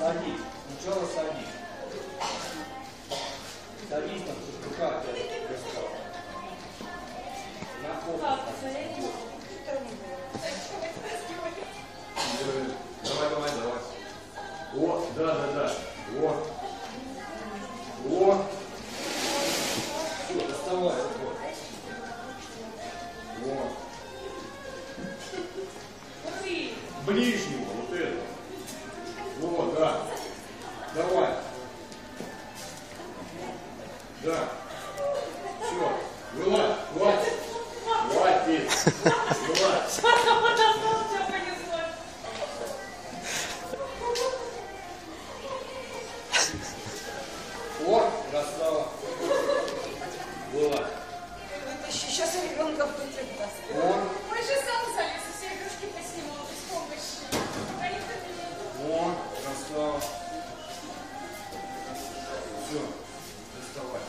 садись. Сначала садись. Садись там, чтобы рука достала. На попу. Давай. О, да. О. Все, доставай. Вот. Ближнего, вот это. Вот, да. Давай. Да. Все. Вылазь, хватит. Хватит. Вылазь. О, красава. Вылазь. Сейчас ребенка будет даст. О. Мы же сам залез, все игрушки поснимал без помощи. О, красава. Все, доставай.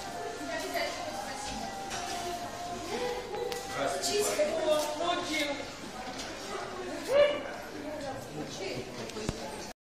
Спасибо. Чистая. О, молодец.